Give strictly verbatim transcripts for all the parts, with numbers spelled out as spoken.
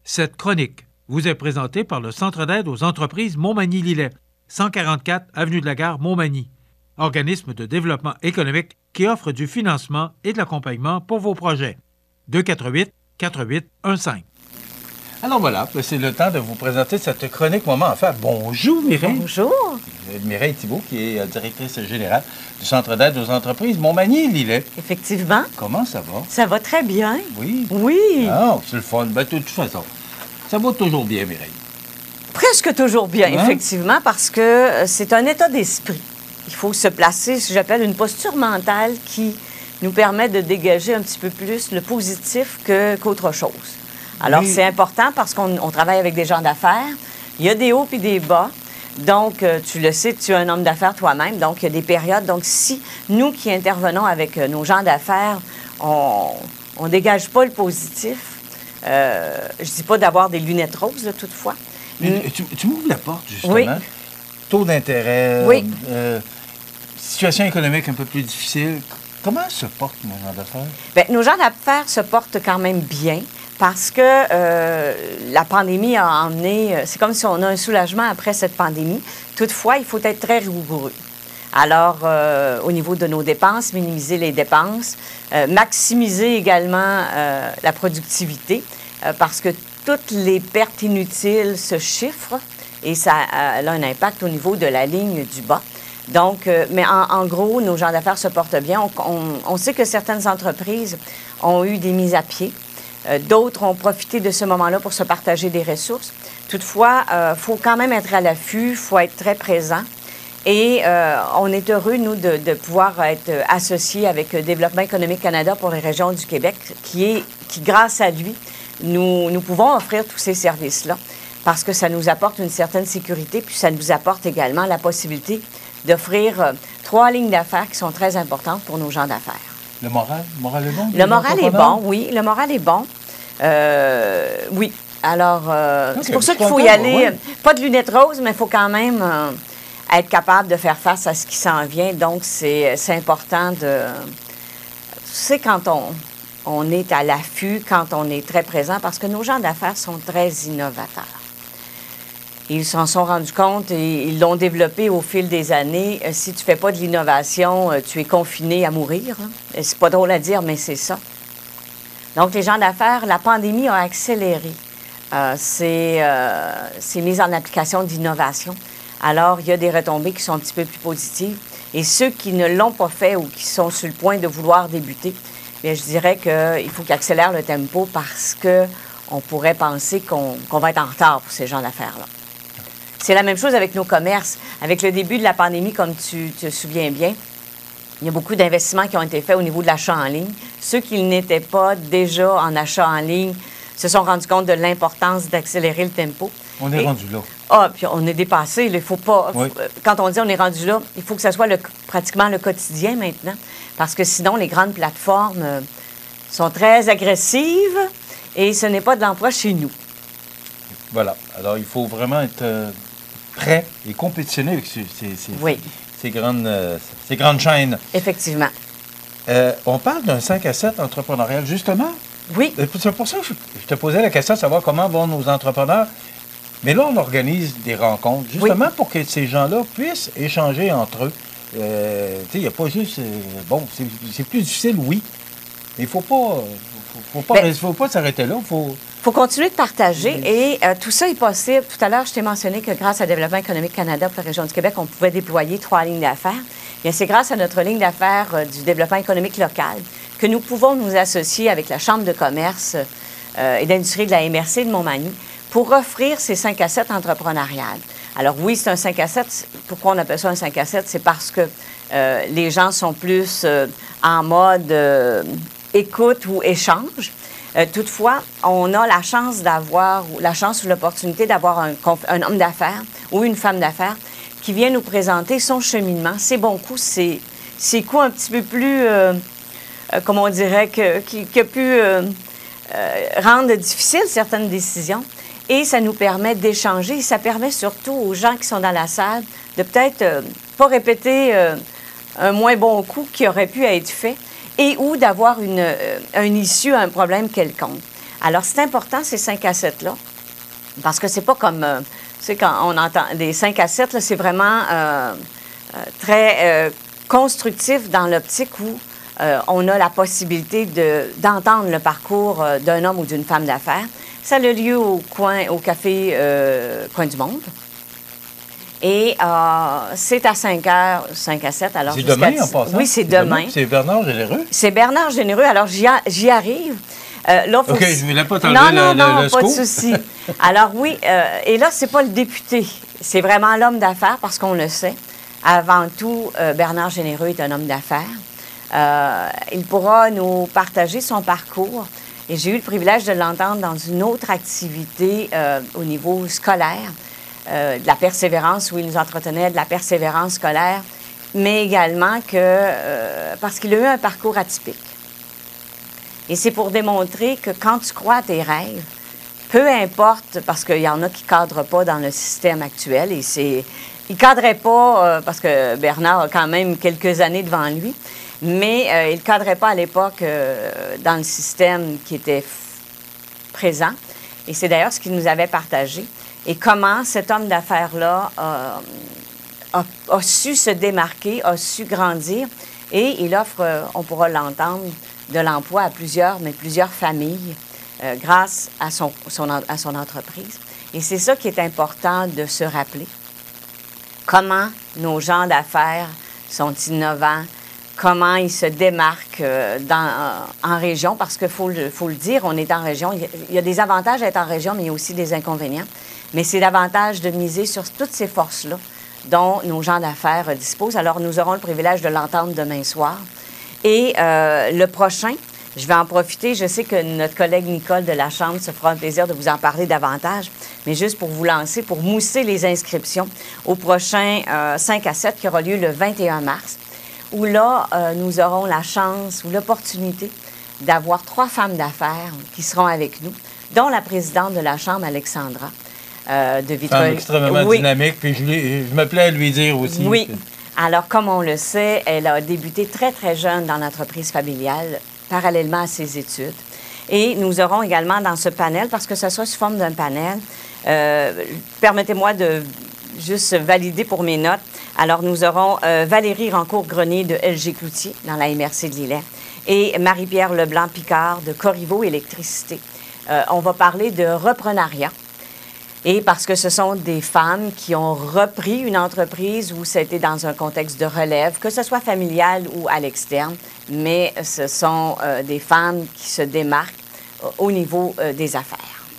Cette chronique vous est présentée par le Centre d'aide aux entreprises Montmagny-Lillet, cent quarante-quatre avenue de la Gare, Montmagny, organisme de développement économique qui offre du financement et de l'accompagnement pour vos projets. deux quatre huit, quatre huit un cinq. Alors voilà, c'est le temps de vous présenter cette chronique Moment en fait. Bonjour Mireille. Bonjour. Mireille Thibault, qui est directrice générale du Centre d'aide aux entreprises Montmagny-Lillet. Effectivement. Comment ça va? Ça va très bien. Oui. Oui. Ah, c'est le fun. Ben, de toute façon, ça va toujours bien, Mireille. Presque toujours bien, Hein? effectivement, parce que euh, c'est un état d'esprit. Il faut se placer, ce que j'appelle une posture mentale qui nous permet de dégager un petit peu plus le positif que, qu'autre chose. Alors, Oui. c'est important parce qu'on on travaille avec des gens d'affaires. Il y a des hauts puis des bas. Donc, euh, tu le sais, tu es un homme d'affaires toi-même. Donc, il y a des périodes. Donc, si nous qui intervenons avec euh, nos gens d'affaires, on ne dégage pas le positif, euh, je dis pas d'avoir des lunettes roses, là, toutefois. Mais tu, tu m'ouvres la porte, justement. Oui. Taux d'intérêt, Oui. euh, situation économique un peu plus difficile. Comment se porte mon genre d'affaires? Bien, nos gens d'affaires se portent quand même bien parce que euh, la pandémie a emmené... euh, C'est comme si on a un soulagement après cette pandémie. Toutefois, il faut être très rigoureux. Alors, euh, au niveau de nos dépenses, minimiser les dépenses, euh, maximiser également euh, la productivité, euh, parce que toutes les pertes inutiles se chiffrent et ça euh, a un impact au niveau de la ligne du bas. Donc, euh, mais en, en gros, nos gens d'affaires se portent bien. On, on, on sait que certaines entreprises ont eu des mises à pied. Euh, d'autres ont profité de ce moment-là pour se partager des ressources. Toutefois, il euh, faut quand même être à l'affût, il faut être très présent. Et euh, on est heureux, nous, de, de pouvoir être associés avec Développement économique Canada pour les régions du Québec, qui est, qui, grâce à lui, nous, nous pouvons offrir tous ces services-là parce que ça nous apporte une certaine sécurité, puis ça nous apporte également la possibilité d'offrir euh, trois lignes d'affaires qui sont très importantes pour nos gens d'affaires. Le moral? Le moral est bon? Le moral est bon, oui. Le moral est bon. Euh, oui. Alors, euh, Okay, c'est pour ça je qu'il suis faut y content, aller. ouais. euh, Pas de lunettes roses, mais il faut quand même euh, être capable de faire face à ce qui s'en vient. Donc, c'est, c'est important de... Tu sais, quand on, on est à l'affût, quand on est très présent, parce que nos gens d'affaires sont très innovateurs. Ils s'en sont rendus compte et ils l'ont développé au fil des années. Euh, Si tu fais pas de l'innovation, euh, tu es confiné à mourir. Hein. Et c'est pas drôle à dire, mais c'est ça. Donc, les gens d'affaires, la pandémie a accéléré euh, ces, euh, ces mises en application d'innovation. Alors, il y a des retombées qui sont un petit peu plus positives. Et ceux qui ne l'ont pas fait ou qui sont sur le point de vouloir débuter, bien, je dirais qu'il faut qu'ils accélèrent le tempo parce qu'on pourrait penser qu'on, qu'on va être en retard pour ces gens d'affaires-là. C'est la même chose avec nos commerces. Avec le début de la pandémie, comme tu te souviens bien, il y a beaucoup d'investissements qui ont été faits au niveau de l'achat en ligne. Ceux qui n'étaient pas déjà en achat en ligne se sont rendus compte de l'importance d'accélérer le tempo. On est Et- rendu là. Ah, puis on est dépassé. Il faut pas. Oui. faut- quand on dit on est rendu là, il faut que ça soit le, pratiquement le quotidien maintenant, parce que sinon les grandes plateformes euh, sont très agressives et ce n'est pas de l'emploi chez nous. Voilà. Alors, il faut vraiment être euh, prêt et compétitionner avec ces, ces, ces, Oui. ces grandes, euh, ces grandes chaînes. Effectivement. Euh, on parle d'un cinq à sept entrepreneurial, justement. Oui. Euh, C'est pour ça que je, je te posais la question de savoir comment vont nos entrepreneurs. Mais là, on organise des rencontres, justement pour que ces gens-là puissent échanger entre eux. Euh, tu sais, il n'y a pas juste... euh, bon, c'est c'est plus difficile, oui, mais il ne faut pas, faut, faut pas, Ben, faut pas s'arrêter là. Faut... Il faut continuer de partager et euh, tout ça est possible. Tout à l'heure, je t'ai mentionné que grâce à Développement économique Canada pour la région du Québec, on pouvait déployer trois lignes d'affaires. Bien, c'est grâce à notre ligne d'affaires euh, du développement économique local que nous pouvons nous associer avec la Chambre de commerce euh, et d'industrie de la M R C de Montmagny pour offrir ces cinq à sept entrepreneuriales. Alors oui, c'est un cinq à sept. Pourquoi on appelle ça un cinq à sept? C'est parce que euh, les gens sont plus euh, en mode euh, écoute ou échange. Euh, toutefois, on a la chance d'avoir, la chance ou l'opportunité d'avoir un, un homme d'affaires ou une femme d'affaires qui vient nous présenter son cheminement, ses bons coups, ses, ses coups un petit peu plus, euh, euh, comment on dirait, que, qui, qui a pu euh, euh, rendre difficiles certaines décisions. Et ça nous permet d'échanger et ça permet surtout aux gens qui sont dans la salle de peut-être euh, pas répéter euh, un moins bon coup qui aurait pu être fait et ou d'avoir une, euh, une issue à un problème quelconque. Alors, c'est important, ces cinq à sept-là, parce que c'est pas comme, euh, tu sais, quand on entend des cinq à sept, là, c'est vraiment euh, euh, très euh, constructif dans l'optique où euh, on a la possibilité de, d'entendre le parcours euh, d'un homme ou d'une femme d'affaires. Ça a lieu au coin, au café euh, Coin du Monde. Et euh, c'est à cinq heures, cinq à sept. Alors c'est demain, en passant? Oui, c'est, c'est demain. demain. C'est Bernard Généreux? C'est Bernard Généreux. Alors, j'y, a, j'y arrive. Euh, là, faut OK, je ne voulais pas t'enlever non, le, non, le, non, le pas scoop. de souci. Alors, oui, euh, et là, c'est pas le député. C'est vraiment l'homme d'affaires, parce qu'on le sait. Avant tout, euh, Bernard Généreux est un homme d'affaires. Euh, il pourra nous partager son parcours. Et j'ai eu le privilège de l'entendre dans une autre activité euh, au niveau scolaire. Euh, de la persévérance, où il nous entretenait de la persévérance scolaire, mais également que, euh, parce qu'il a eu un parcours atypique. Et c'est pour démontrer que quand tu crois à tes rêves, peu importe, parce qu'il y en a qui ne cadrent pas dans le système actuel, et c'est, il ne cadrait pas, euh, parce que Bernard a quand même quelques années devant lui, mais euh, il ne cadrait pas à l'époque euh, dans le système qui était f- présent. Et c'est d'ailleurs ce qu'il nous avait partagé. Et comment cet homme d'affaires-là euh, a, a su se démarquer, a su grandir. Et il offre, euh, on pourra l'entendre, de l'emploi à plusieurs, mais plusieurs familles euh, grâce à son, son, à son entreprise. Et c'est ça qui est important de se rappeler. Comment nos gens d'affaires sont innovants, comment ils se démarquent euh, dans, euh, en région, parce qu'il faut, faut le dire, on est en région. Il y, a, il y a des avantages à être en région, mais il y a aussi des inconvénients. Mais c'est davantage de miser sur toutes ces forces-là dont nos gens d'affaires euh, disposent. Alors, nous aurons le privilège de l'entendre demain soir. Et euh, le prochain, je vais en profiter. Je sais que notre collègue Nicole de la Chambre se fera un plaisir de vous en parler davantage, mais juste pour vous lancer, pour mousser les inscriptions au prochain euh, cinq à sept qui aura lieu le vingt et un mars, où là, euh, nous aurons la chance ou l'opportunité d'avoir trois femmes d'affaires qui seront avec nous, dont la présidente de la Chambre, Alexandra, euh, de Vitrolles. Femme extrêmement oui. dynamique, puis je, lui, je me plais à lui dire aussi. Oui. Alors, comme on le sait, elle a débuté très, très jeune dans l'entreprise familiale, parallèlement à ses études. Et nous aurons également dans ce panel, parce que ce sera sous forme d'un panel, euh, permettez-moi de juste valider pour mes notes. Alors, nous aurons euh, Valérie Rancourt-Grenier de L G Cloutier, dans la M R C de Lillet, et Marie-Pierre Leblanc-Picard de Corriveau Électricité. Euh, on va parler de reprenariat. Et parce que ce sont des femmes qui ont repris une entreprise où c'était dans un contexte de relève, que ce soit familial ou à l'externe, mais ce sont euh, des femmes qui se démarquent euh, au niveau euh, des affaires.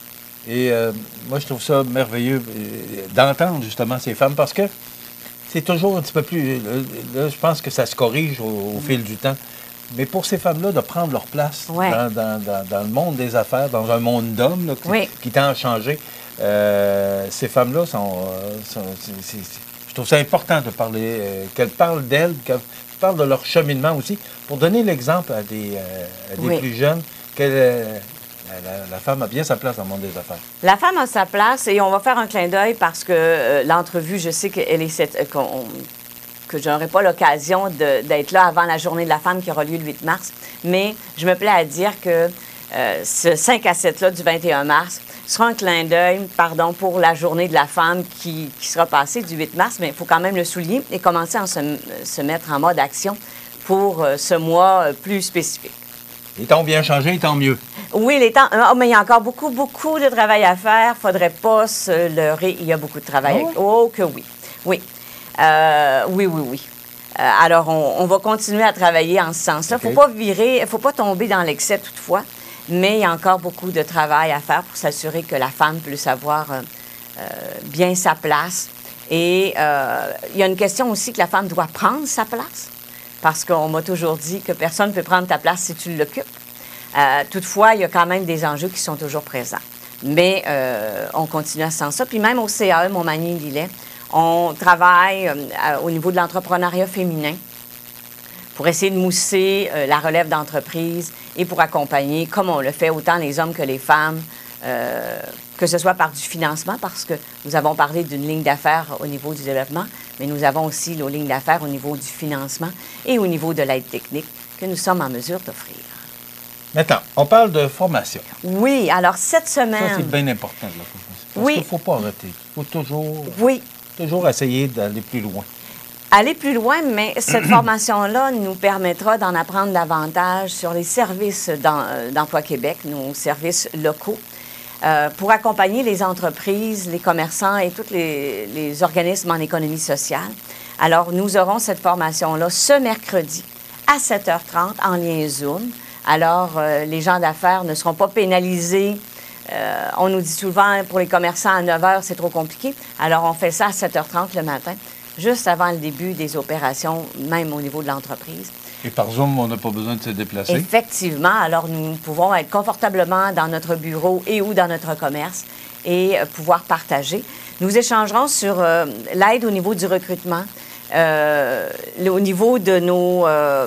Et euh, moi, je trouve ça merveilleux euh, d'entendre justement ces femmes parce que c'est toujours un petit peu plus... Là, je pense que ça se corrige au, au mmh. fil du temps. Mais pour ces femmes-là, de prendre leur place ouais. dans, dans, dans, dans le monde des affaires, dans un monde d'hommes là, qui, oui. qui tend à changer, euh, ces femmes-là sont... sont c'est, c'est, c'est, je trouve ça important de parler, euh, qu'elles parlent d'elles, qu'elles parlent de leur cheminement aussi, pour donner l'exemple à des, euh, à des oui. plus jeunes, que euh, la, la femme a bien sa place dans le monde des affaires. La femme a sa place, et on va faire un clin d'œil parce que euh, l'entrevue, je sais qu'elle est cette... Euh, qu'on, que je n'aurai pas l'occasion de, d'être là avant la Journée de la femme qui aura lieu le huit mars. Mais je me plais à dire que euh, ce cinq à sept-là du vingt et un mars sera un clin d'œil, pardon, pour la Journée de la femme qui, qui sera passée du huit mars, mais il faut quand même le souligner et commencer à se, se mettre en mode action pour euh, ce mois euh, plus spécifique. Les temps ont bien changé, tant mieux. Oui, les temps... Oh, mais il y a encore beaucoup, beaucoup de travail à faire. Il ne faudrait pas se leurrer. Il y a beaucoup de travail. Oh, à... oh que oui. Oui. Euh, oui, oui, oui. Euh, alors, on, on va continuer à travailler en ce sens-là. Il okay. ne faut pas virer, il ne faut pas tomber dans l'excès toutefois, mais il y a encore beaucoup de travail à faire pour s'assurer que la femme puisse avoir euh, euh, bien sa place. Et euh, il y a une question aussi que la femme doit prendre sa place, parce qu'on m'a toujours dit que personne ne peut prendre ta place si tu l'occupes. Euh, toutefois, il y a quand même des enjeux qui sont toujours présents. Mais euh, on continue à ce sens-là. Puis même au C A E Montmagny-Lillet, on travaille euh, au niveau de l'entrepreneuriat féminin pour essayer de mousser euh, la relève d'entreprise et pour accompagner, comme on le fait, autant les hommes que les femmes, euh, que ce soit par du financement, parce que nous avons parlé d'une ligne d'affaires au niveau du développement, mais nous avons aussi nos lignes d'affaires au niveau du financement et au niveau de l'aide technique que nous sommes en mesure d'offrir. Maintenant, on parle de formation. Oui, alors cette semaine... Ça, c'est bien important, de la formation. Parce oui. qu'il ne faut pas arrêter. Il faut toujours, oui. toujours essayer d'aller plus loin. Aller plus loin, mais cette formation-là nous permettra d'en apprendre davantage sur les services d'Emploi Québec, nos services locaux, euh, pour accompagner les entreprises, les commerçants et tous les, les organismes en économie sociale. Alors, nous aurons cette formation-là ce mercredi à sept heures trente en lien Zoom. Alors, euh, les gens d'affaires ne seront pas pénalisés. Euh, on nous dit souvent, pour les commerçants, à neuf heures, c'est trop compliqué. Alors, on fait ça à sept heures trente le matin, juste avant le début des opérations, même au niveau de l'entreprise. Et par Zoom, on n'a pas besoin de se déplacer? Effectivement. Alors, nous pouvons être confortablement dans notre bureau et ou dans notre commerce et euh, pouvoir partager. Nous échangerons sur euh, l'aide au niveau du recrutement, euh, au niveau de nos... Euh,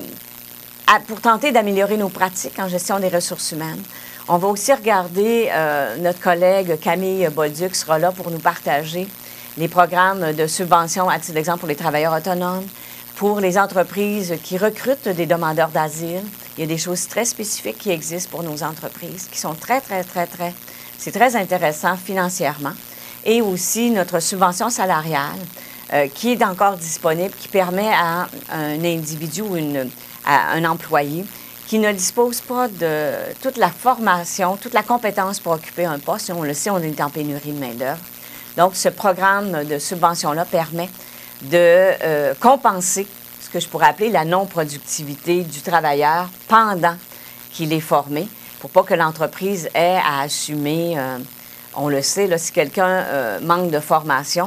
à, pour tenter d'améliorer nos pratiques en gestion des ressources humaines. On va aussi regarder, euh, notre collègue Camille Bolduc sera là pour nous partager les programmes de subvention, à titre d'exemple, pour les travailleurs autonomes, pour les entreprises qui recrutent des demandeurs d'asile. Il y a des choses très spécifiques qui existent pour nos entreprises, qui sont très, très, très, très... C'est très intéressant financièrement. Et aussi notre subvention salariale, euh, qui est encore disponible, qui permet à un individu ou une, à un employé qui ne dispose pas de toute la formation, toute la compétence pour occuper un poste. On le sait, on est en pénurie de main-d'œuvre. Donc, ce programme de subvention-là permet de euh, compenser ce que je pourrais appeler la non-productivité du travailleur pendant qu'il est formé, pour pas que l'entreprise ait à assumer, euh, on le sait, là, si quelqu'un euh, manque de formation,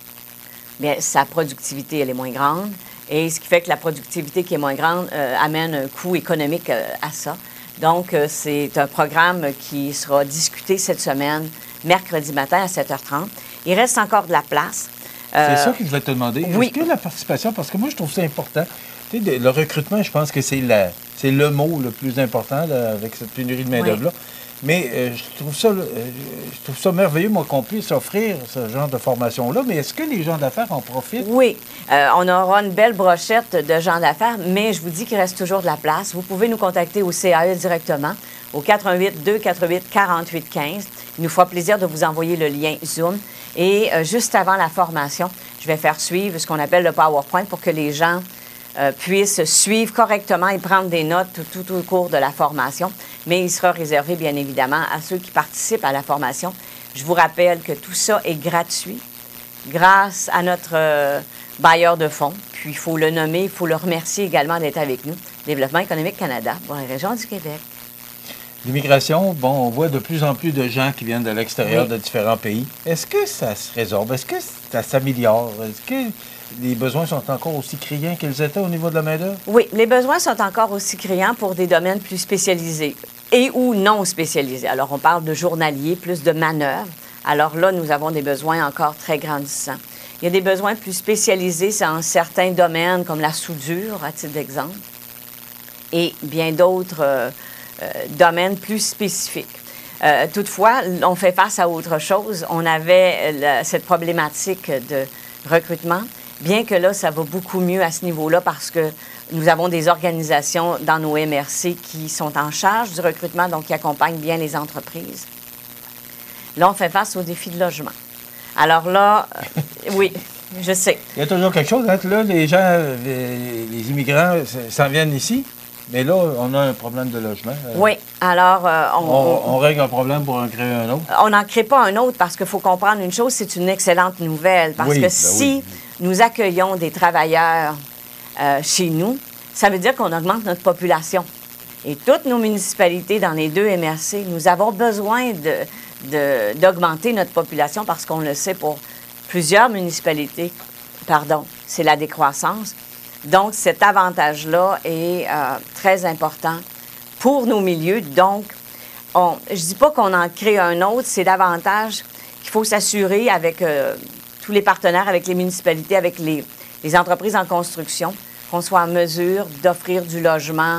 bien, sa productivité, elle est moins grande. Et ce qui fait que la productivité qui est moins grande euh, amène un coût économique euh, à ça. Donc, euh, c'est un programme qui sera discuté cette semaine, mercredi matin à sept heures trente. Il reste encore de la place. Euh, c'est ça que je voulais te demander. Oui. Est-ce que la participation, parce que moi, je trouve ça important. Tu sais, le recrutement, je pense que c'est la, c'est le mot le plus important là, avec cette pénurie de main-d'œuvre-là. Oui. Mais euh, je trouve ça, euh, je trouve ça merveilleux, moi, qu'on puisse offrir ce genre de formation-là. Mais est-ce que les gens d'affaires en profitent? Oui. Euh, on aura une belle brochette de gens d'affaires, mais je vous dis qu'il reste toujours de la place. Vous pouvez nous contacter au C A E directement, au quatre un huit, deux quatre huit, quatre huit un cinq. Il nous fera plaisir de vous envoyer le lien Zoom. Et euh, juste avant la formation, je vais faire suivre ce qu'on appelle le PowerPoint pour que les gens euh, puissent suivre correctement et prendre des notes tout, tout au cours de la formation. Mais il sera réservé, bien évidemment, à ceux qui participent à la formation. Je vous rappelle que tout ça est gratuit grâce à notre euh, bailleur de fonds. Puis, il faut le nommer, il faut le remercier également d'être avec nous. Développement économique Canada pour la région du Québec. L'immigration, bon, on voit de plus en plus de gens qui viennent de l'extérieur, oui, de différents pays. Est-ce que ça se résorbe? Est-ce que ça s'améliore? Est-ce que les besoins sont encore aussi criants qu'ils étaient au niveau de la main-d'œuvre? Oui, les besoins sont encore aussi criants pour des domaines plus spécialisés et ou non spécialisés. Alors, on parle de journaliers, plus de manœuvres. Alors là, nous avons des besoins encore très grandissants. Il y a des besoins plus spécialisés dans certains domaines, comme la soudure, à titre d'exemple, et bien d'autres euh, euh, domaines plus spécifiques. Euh, toutefois, on fait face à autre chose. On avait la, cette problématique de recrutement, bien que là, ça va beaucoup mieux à ce niveau-là parce que nous avons des organisations dans nos M R C qui sont en charge du recrutement, donc qui accompagnent bien les entreprises. Là, on fait face aux défis de logement. Alors là, euh, oui, je sais. Il y a toujours quelque chose. Hein? Là, les gens, les, les immigrants s'en viennent ici, mais là, on a un problème de logement. Oui, alors... Euh, on, on, on règle un problème pour en créer un autre. On n'en crée pas un autre parce qu'il faut comprendre une chose, c'est une excellente nouvelle. Parce oui, que ben si oui. nous accueillons des travailleurs euh, chez nous, ça veut dire qu'on augmente notre population. Et toutes nos municipalités dans les deux M R C, nous avons besoin de... De, d'augmenter notre population parce qu'on le sait pour plusieurs municipalités, pardon, c'est la décroissance. Donc, cet avantage-là est euh, très important pour nos milieux. Donc, on, je ne dis pas qu'on en crée un autre, c'est davantage qu'il faut s'assurer avec euh, tous les partenaires, avec les municipalités, avec les, les entreprises en construction, qu'on soit en mesure d'offrir du logement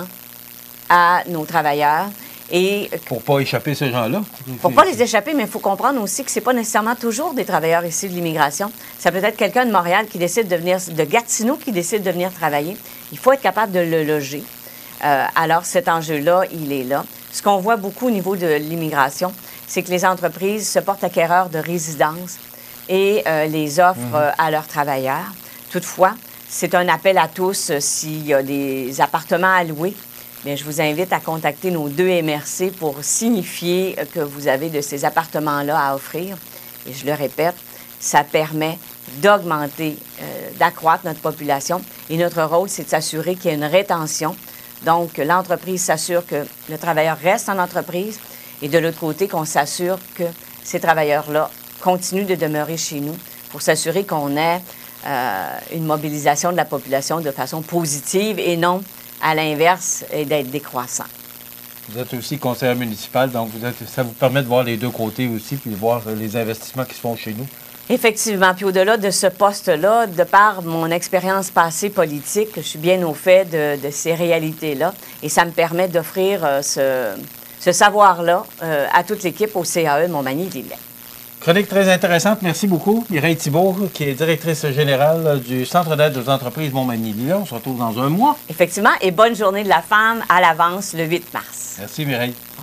à nos travailleurs. Et pour ne pas échapper ces gens-là. Pour ne pas les échapper, mais il faut comprendre aussi que ce n'est pas nécessairement toujours des travailleurs ici de l'immigration. Ça peut être quelqu'un de Montréal qui décide de venir, de Gatineau qui décide de venir travailler. Il faut être capable de le loger. Euh, alors, cet enjeu-là, il est là. ce qu'on voit beaucoup au niveau de l'immigration, c'est que les entreprises se portent acquéreurs de résidences et euh, les offrent mmh. euh, à leurs travailleurs. Toutefois, c'est un appel à tous euh, s'il y a des appartements à louer. Bien, je vous invite à contacter nos deux M R C pour signifier que vous avez de ces appartements-là à offrir. Et je le répète, ça permet d'augmenter, euh, d'accroître notre population. Et notre rôle, c'est de s'assurer qu'il y a une rétention. Donc, l'entreprise s'assure que le travailleur reste en entreprise et de l'autre côté, qu'on s'assure que ces travailleurs-là continuent de demeurer chez nous pour s'assurer qu'on ait euh, une mobilisation de la population de façon positive et non à l'inverse et d'être décroissant. Vous êtes aussi conseillère municipale, donc vous êtes, ça vous permet de voir les deux côtés aussi, puis de voir les investissements qui se font chez nous. Effectivement. Puis au-delà de ce poste-là, de par mon expérience passée politique, je suis bien au fait de, de ces réalités-là. Et ça me permet d'offrir euh, ce, ce savoir-là euh, à toute l'équipe au C A E Montmagny-Lillet. Chronique très intéressante. Merci beaucoup. Mireille Thibault, qui est directrice générale du Centre d'aide aux entreprises Montmagny-Lillet. On se retrouve dans un mois. Effectivement. Et bonne journée de la femme à l'avance le huit mars. Merci Mireille.